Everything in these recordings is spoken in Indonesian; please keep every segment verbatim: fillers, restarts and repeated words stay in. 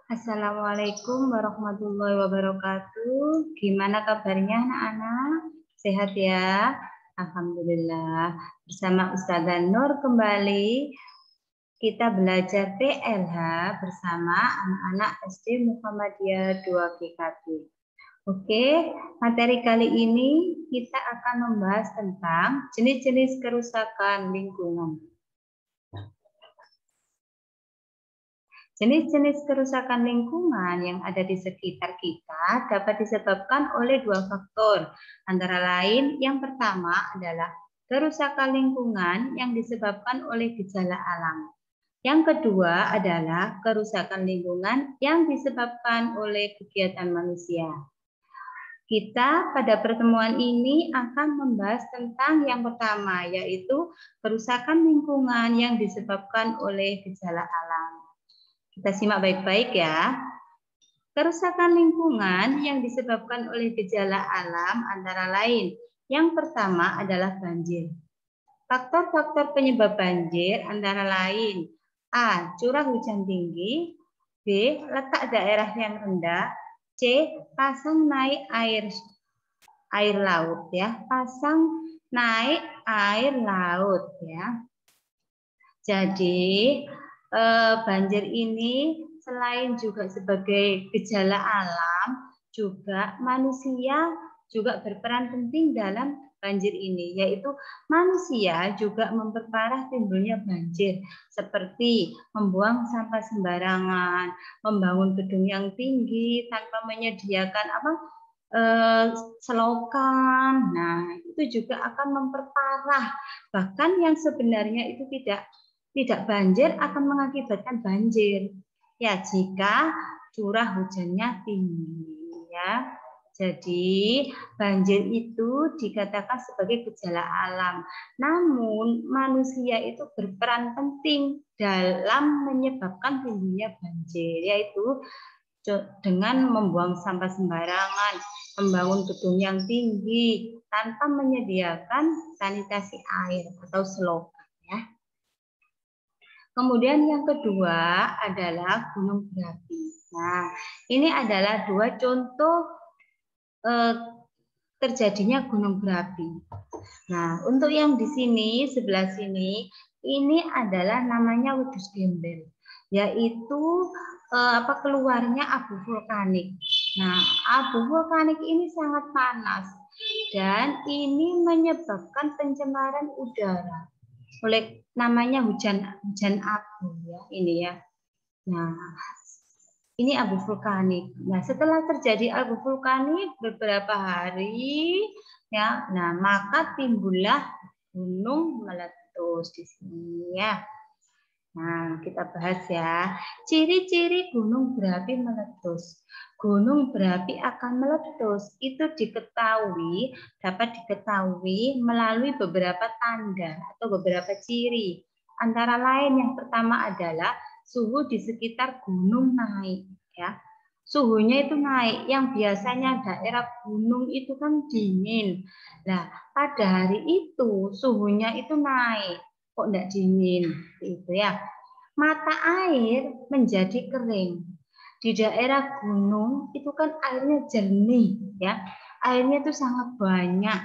Assalamualaikum warahmatullahi wabarakatuh. Gimana kabarnya anak-anak? Sehat ya? Alhamdulillah. Bersama Ustazah Nur kembali kita belajar P L H bersama anak-anak S D Muhammadiyah dua G K B. Oke, materi kali ini kita akan membahas tentang jenis-jenis kerusakan lingkungan. Jenis-jenis kerusakan lingkungan yang ada di sekitar kita dapat disebabkan oleh dua faktor. Antara lain, yang pertama adalah kerusakan lingkungan yang disebabkan oleh gejala alam. Yang kedua adalah kerusakan lingkungan yang disebabkan oleh kegiatan manusia. Kita pada pertemuan ini akan membahas tentang yang pertama, yaitu kerusakan lingkungan yang disebabkan oleh gejala alam. Kita simak baik-baik ya. Kerusakan lingkungan yang disebabkan oleh gejala alam antara lain. Yang pertama adalah banjir. Faktor-faktor penyebab banjir antara lain A. Curah hujan tinggi, B. Letak daerah yang rendah, C. Pasang naik air air laut ya, pasang naik air laut ya. Jadi eh, banjir ini selain juga sebagai gejala alam, juga manusia juga berperan penting dalam banjir ini, yaitu manusia juga memperparah timbulnya banjir, seperti membuang sampah sembarangan, membangun gedung yang tinggi tanpa menyediakan apa eh, selokan. Nah, itu juga akan memperparah. Bahkan yang sebenarnya itu tidak tidak banjir akan mengakibatkan banjir. Ya, jika curah hujannya tinggi ya. Jadi, banjir itu dikatakan sebagai gejala alam. Namun, manusia itu berperan penting dalam menyebabkan timbulnya banjir, yaitu dengan membuang sampah sembarangan, membangun gedung yang tinggi tanpa menyediakan sanitasi air atau selokan ya. Kemudian yang kedua adalah gunung berapi. Nah, ini adalah dua contoh eh, terjadinya gunung berapi. Nah, untuk yang di sini sebelah sini ini adalah namanya Wedus Gembel, yaitu eh, apa keluarnya abu vulkanik. Nah, abu vulkanik ini sangat panas dan ini menyebabkan pencemaran udara oleh namanya hujan hujan abu ya ini ya. Nah, ini abu vulkanik. Nah, setelah terjadi abu vulkanik beberapa hari ya, nah maka timbullah gunung meletus di sini ya. Nah, kita bahas ya. Ciri-ciri gunung berapi meletus. Gunung berapi akan meletus itu diketahui, dapat diketahui melalui beberapa tanda atau beberapa ciri. Antara lain yang pertama adalah suhu di sekitar gunung naik ya. Suhunya itu naik, yang biasanya daerah gunung itu kan dingin. Nah, pada hari itu suhunya itu naik, kok enggak dingin itu ya. Mata air menjadi kering. Di daerah gunung itu kan airnya jernih ya. Airnya itu sangat banyak.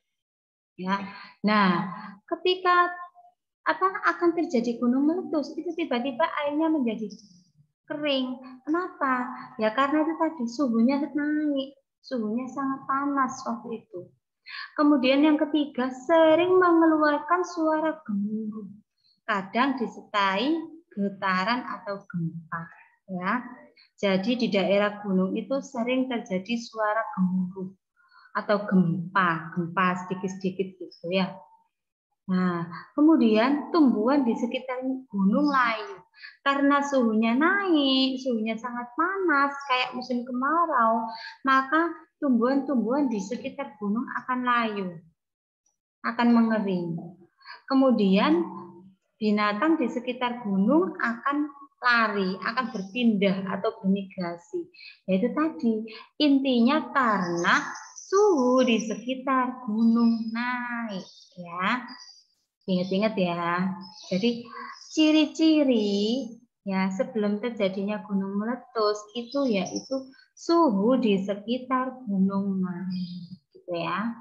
Ya. Nah, ketika apa akan terjadi gunung meletus, itu tiba-tiba airnya menjadi kering. Kenapa? Ya karena itu tadi suhunya naik. Suhunya sangat panas waktu itu. Kemudian yang ketiga, sering mengeluarkan suara gemuruh. Kadang disertai getaran atau gempa ya. Jadi di daerah gunung itu sering terjadi suara gemuruh atau gempa, gempa sedikit-sedikit gitu ya. Nah, kemudian tumbuhan di sekitar gunung layu. Karena suhunya naik, suhunya sangat panas kayak musim kemarau, maka tumbuhan-tumbuhan di sekitar gunung akan layu, akan mengering. Kemudian binatang di sekitar gunung akan lari, akan berpindah atau bermigrasi. Yaitu tadi, intinya karena suhu di sekitar gunung naik ya. Ingat-ingat ya. Jadi ciri-ciri Ya, sebelum terjadinya gunung meletus itu yaitu suhu di sekitar gunung gitu ya.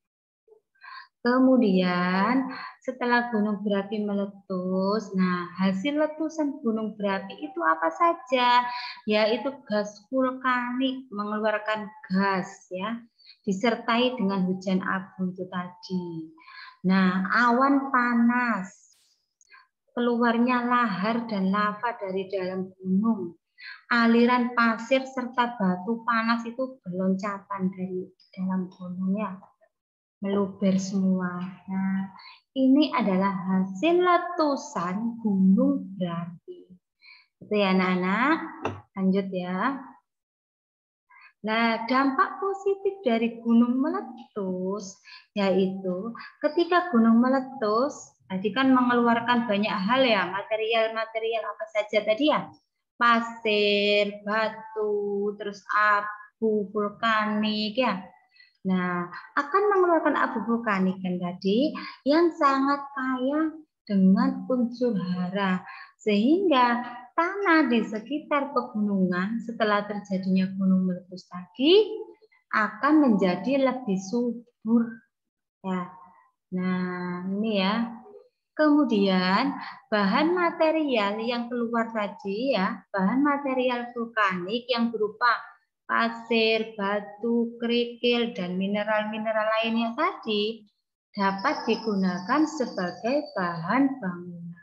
Kemudian setelah gunung berapi meletus, nah hasil letusan gunung berapi itu apa saja? Yaitu gas vulkanik mengeluarkan gas ya, disertai dengan hujan abu itu tadi. Nah, awan panas, keluarnya lahar dan lava dari dalam gunung, aliran pasir serta batu panas itu berloncatan dari dalam gunungnya, meluber semua. Nah, ini adalah hasil letusan gunung berapi. Itu ya anak-anak. Lanjut ya. Nah, dampak positif dari gunung meletus yaitu ketika gunung meletus, tadi kan mengeluarkan banyak hal ya, material-material apa saja tadi ya? Pasir, batu, terus abu vulkanik ya. Nah, akan mengeluarkan abu vulkanik kan tadi yang sangat kaya dengan unsur hara, sehingga tanah di sekitar pegunungan setelah terjadinya gunung meletus tadi akan menjadi lebih subur ya. Nah, ini ya. Kemudian bahan material yang keluar tadi ya, bahan material vulkanik yang berupa pasir, batu, kerikil, dan mineral-mineral lainnya tadi dapat digunakan sebagai bahan bangunan.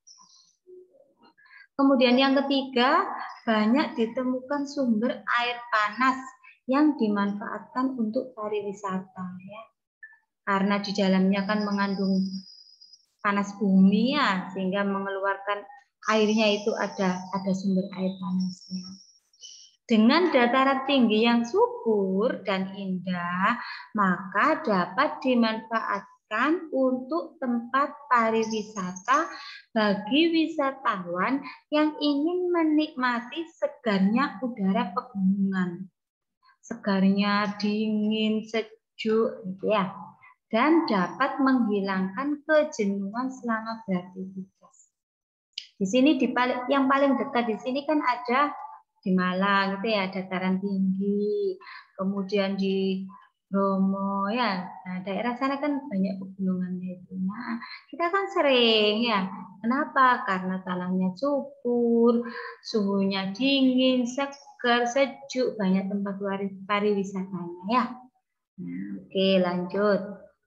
Kemudian yang ketiga, banyak ditemukan sumber air panas yang dimanfaatkan untuk pariwisata ya. Karena di dalamnya kan mengandung panas bumi ya, sehingga mengeluarkan airnya itu ada ada sumber air panasnya. Dengan dataran tinggi yang subur dan indah, maka dapat dimanfaatkan untuk tempat pariwisata bagi wisatawan yang ingin menikmati segarnya udara pegunungan. Segarnya dingin, sejuk gitu ya. Dan dapat menghilangkan kejenuhan selama beraktivitas. Di sini di paling, yang paling dekat di sini kan ada di Malang itu ya, dataran tinggi, kemudian di Bromo ya. Nah, daerah sana kan banyak pegunungannya itu. Nah, kita kan sering ya. Kenapa? Karena tanahnya subur, suhunya dingin, segar, sejuk, banyak tempat pariwisatanya ya. Nah, oke, lanjut.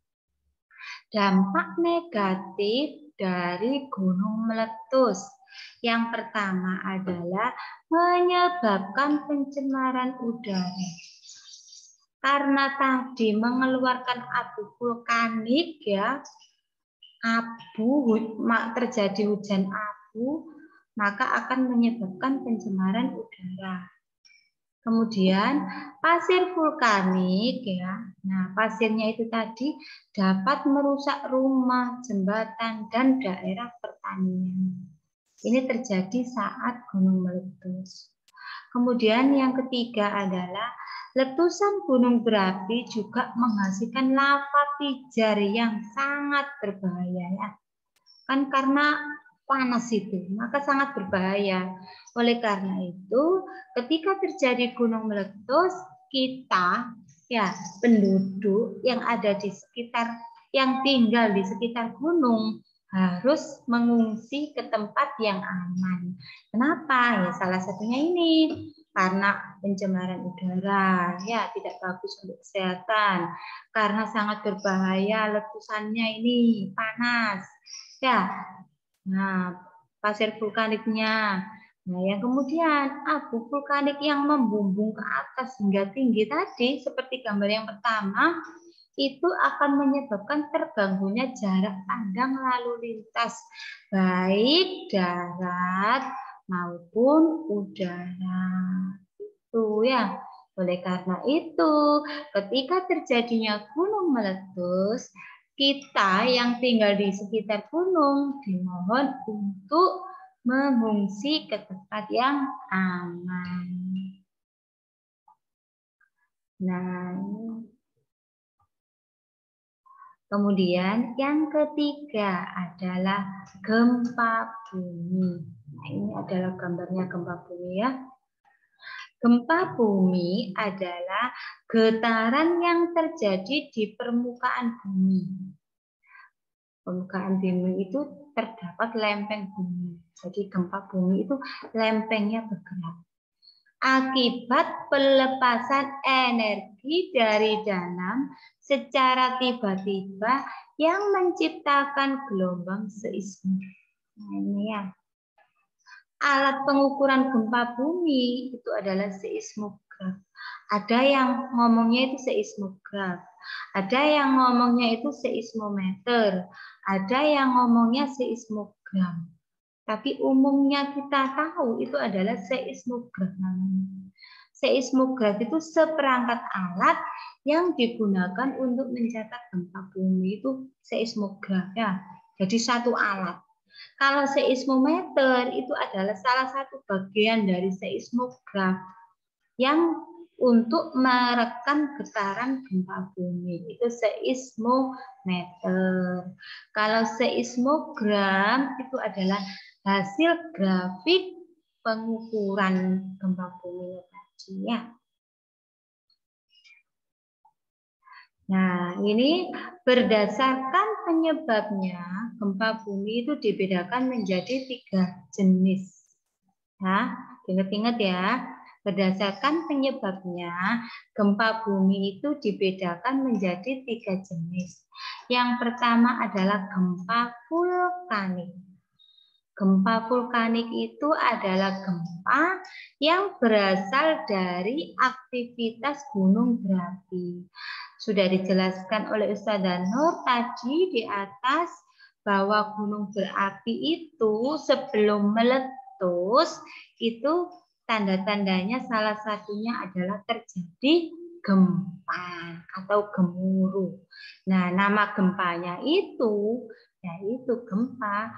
Dampak negatif dari gunung meletus. Yang pertama adalah menyebabkan pencemaran udara. Karena tadi mengeluarkan abu vulkanik ya, abu terjadi hujan abu, maka akan menyebabkan pencemaran udara. Kemudian pasir vulkanik ya. Nah, pasirnya itu tadi dapat merusak rumah, jembatan, dan daerah pertanian. Ini terjadi saat gunung meletus. Kemudian yang ketiga adalah letusan gunung berapi juga menghasilkan lava pijar yang sangat berbahaya ya. Kan karena panas itu, maka sangat berbahaya. Oleh karena itu, ketika terjadi gunung meletus, kita ya penduduk yang ada di sekitar, yang tinggal di sekitar gunung harus mengungsi ke tempat yang aman. Kenapa? Ya salah satunya ini karena pencemaran udara ya tidak bagus untuk kesehatan, karena sangat berbahaya letusannya ini panas ya. Nah, pasir vulkaniknya. Nah, yang kemudian abu vulkanik yang membumbung ke atas hingga tinggi tadi seperti gambar yang pertama itu akan menyebabkan terganggunya jarak pandang lalu lintas baik darat maupun udara. Itu ya. Oleh karena itu, ketika terjadinya gunung meletus, kita yang tinggal di sekitar gunung dimohon untuk mengungsi ke tempat yang aman. Nah, kemudian yang ketiga adalah gempa bumi. Nah, ini adalah gambarnya gempa bumi ya. Gempa bumi adalah getaran yang terjadi di permukaan bumi. Permukaan bumi itu terdapat lempeng bumi. Jadi gempa bumi itu lempengnya bergerak. Akibat pelepasan energi dari dalam secara tiba-tiba yang menciptakan gelombang seismik. Nah, ini ya. Alat pengukuran gempa bumi itu adalah seismograf. Ada yang ngomongnya itu seismograf, ada yang ngomongnya itu seismometer, ada yang ngomongnya seismogram. Tapi umumnya kita tahu itu adalah seismograf namanya. Seismograf itu seperangkat alat yang digunakan untuk mencatat gempa bumi itu seismograf ya. Jadi satu alat. Kalau seismometer itu adalah salah satu bagian dari seismograf yang untuk merekam getaran gempa bumi, itu seismometer. Kalau seismogram itu adalah hasil grafik pengukuran gempa bumi tadi ya. Nah, ini berdasarkan penyebabnya, gempa bumi itu dibedakan menjadi tiga jenis. Nah, ingat-ingat ya, berdasarkan penyebabnya, gempa bumi itu dibedakan menjadi tiga jenis. Yang pertama adalah gempa vulkanik. Gempa vulkanik itu adalah gempa yang berasal dari aktivitas gunung berapi. Sudah dijelaskan oleh Ustazah Nur tadi di atas bahwa gunung berapi itu sebelum meletus itu tanda-tandanya salah satunya adalah terjadi gempa atau gemuruh. Nah, nama gempanya itu yaitu gempa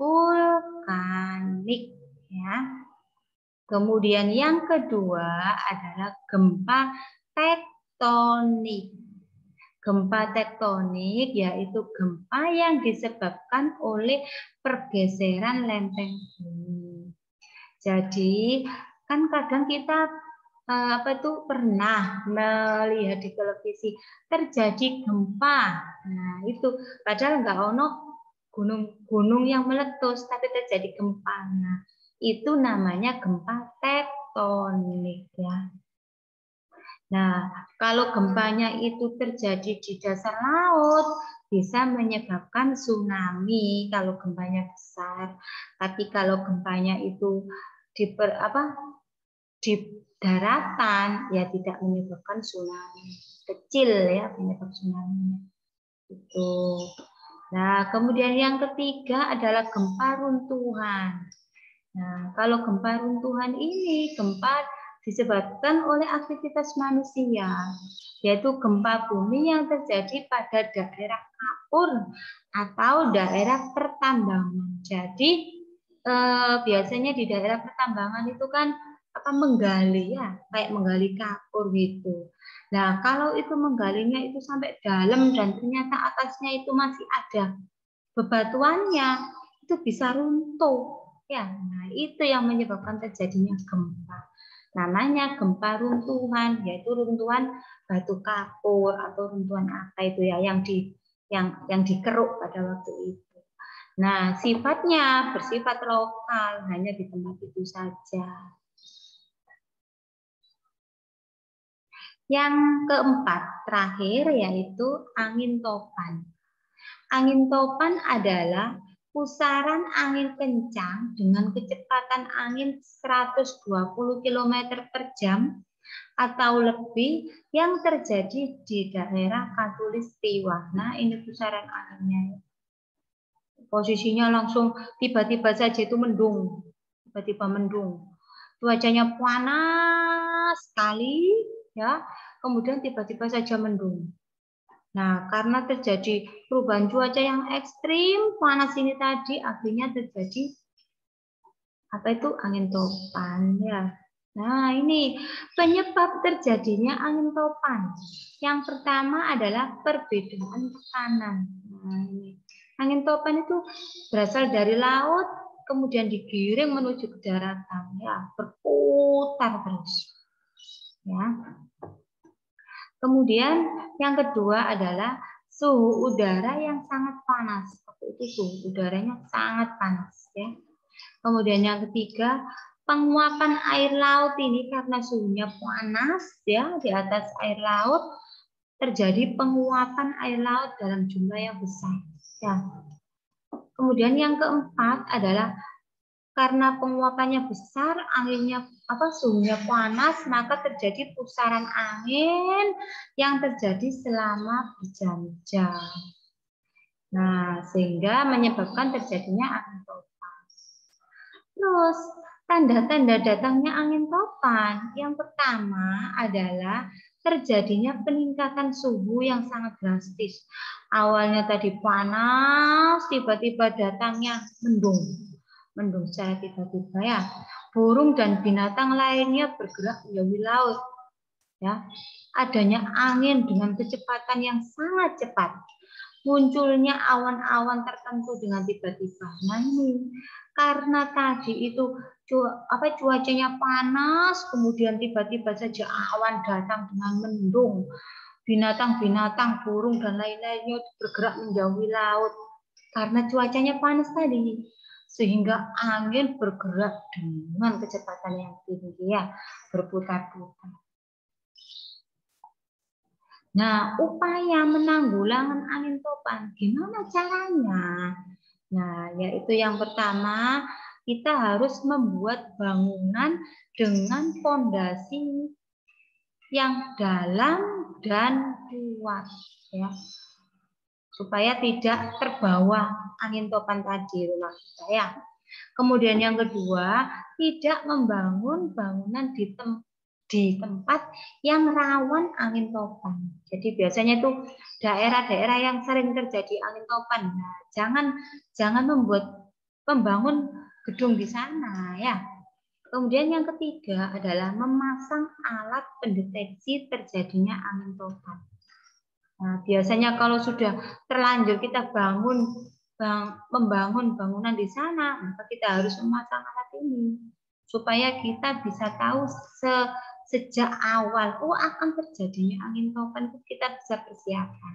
vulkanik ya. Kemudian yang kedua adalah gempa tektonik. Gempa tektonik yaitu gempa yang disebabkan oleh pergeseran lempeng bumi. Jadi kan kadang kita apa itu pernah melihat di televisi terjadi gempa. Nah, itu padahal nggak ono gunung-gunung yang meletus tapi terjadi gempa. Nah, itu namanya gempa tektonik ya. Nah, kalau gempanya itu terjadi di dasar laut, bisa menyebabkan tsunami kalau gempanya besar. Tapi kalau gempanya itu di per, apa, di daratan, ya tidak menyebabkan tsunami. Kecil ya penyebab tsunami. Itu. Nah, kemudian yang ketiga adalah gempa runtuhan. Nah, kalau gempa runtuhan ini, gempa disebabkan oleh aktivitas manusia, yaitu gempa bumi yang terjadi pada daerah kapur atau daerah pertambangan. Jadi eh, biasanya di daerah pertambangan itu kan apa menggali ya, kayak menggali kapur gitu. Nah, kalau itu menggalinya itu sampai dalam dan ternyata atasnya itu masih ada bebatuannya, itu bisa runtuh. Ya, nah itu yang menyebabkan terjadinya gempa. Namanya gempa runtuhan, yaitu runtuhan batu kapur atau runtuhan apa itu ya yang di yang yang dikeruk pada waktu itu. Nah, sifatnya bersifat lokal, hanya di tempat itu saja. Yang keempat, terakhir yaitu angin topan. Angin topan adalah pusaran angin kencang dengan kecepatan angin seratus dua puluh kilometer per jam atau lebih yang terjadi di daerah Khatulistiwa. Nah, ini pusaran anginnya. Posisinya langsung tiba-tiba saja itu mendung. Tiba-tiba mendung. Cuacanya panas sekali ya. Kemudian tiba-tiba saja mendung. Nah, karena terjadi perubahan cuaca yang ekstrim, panas ini tadi akhirnya terjadi apa itu angin topan ya. Nah, ini penyebab terjadinya angin topan. Yang pertama adalah perbedaan tekanan. Nah, ini angin topan itu berasal dari laut kemudian digiring menuju ke daratan, ya, berputar terus. Ya. Kemudian yang kedua adalah suhu udara yang sangat panas. Itu suhu udaranya sangat panas, ya. Kemudian yang ketiga, penguapan air laut ini karena suhunya panas, ya, di atas air laut terjadi penguapan air laut dalam jumlah yang besar, ya. Kemudian yang keempat adalah karena penguapannya besar, anginnya apa suhunya panas, maka terjadi pusaran angin yang terjadi selama berjam-jam. Nah, sehingga menyebabkan terjadinya angin topan. Terus, tanda-tanda datangnya angin topan. Yang pertama adalah terjadinya peningkatan suhu yang sangat drastis. Awalnya tadi panas, tiba-tiba datangnya mendung. Mendung secara tiba-tiba, ya. Burung dan binatang lainnya bergerak menjauhi laut. Ya. Adanya angin dengan kecepatan yang sangat cepat. Munculnya awan-awan tertentu dengan tiba-tiba. Nah ini karena tadi itu apa cuacanya panas, kemudian tiba-tiba saja awan datang dengan mendung, binatang-binatang, burung dan lain-lainnya bergerak menjauhi laut karena cuacanya panas tadi, sehingga angin bergerak dengan kecepatan yang tinggi, ya, berputar-putar. Nah, upaya menanggulangi angin topan, gimana caranya? Nah, yaitu yang pertama, kita harus membuat bangunan dengan fondasi yang dalam dan kuat, ya, supaya tidak terbawa angin topan tadi rumah kita, ya. Kemudian yang kedua, tidak membangun bangunan di tempat di tempat yang rawan angin topan. Jadi biasanya itu daerah-daerah yang sering terjadi angin topan. Nah, jangan jangan membuat membangun gedung di sana, ya. Kemudian yang ketiga adalah memasang alat pendeteksi terjadinya angin topan. Nah, biasanya kalau sudah terlanjur kita bangun bang, membangun bangunan di sana, maka kita harus memasang alat ini supaya kita bisa tahu se sejak awal, oh akan terjadinya angin topan, itu kita bisa persiapkan.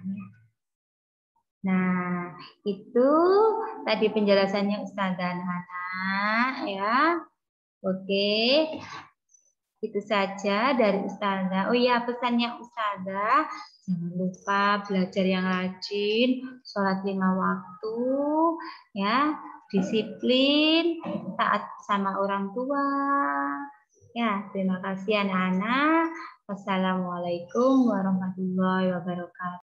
Nah, itu tadi penjelasannya Ustazah Hana, ya. Oke, itu saja dari Ustazah. Oh iya, pesannya Ustazah, jangan lupa belajar yang rajin, sholat lima waktu, ya, disiplin, taat sama orang tua. Ya, terima kasih anak-anak. Wassalamualaikum warahmatullahi wabarakatuh.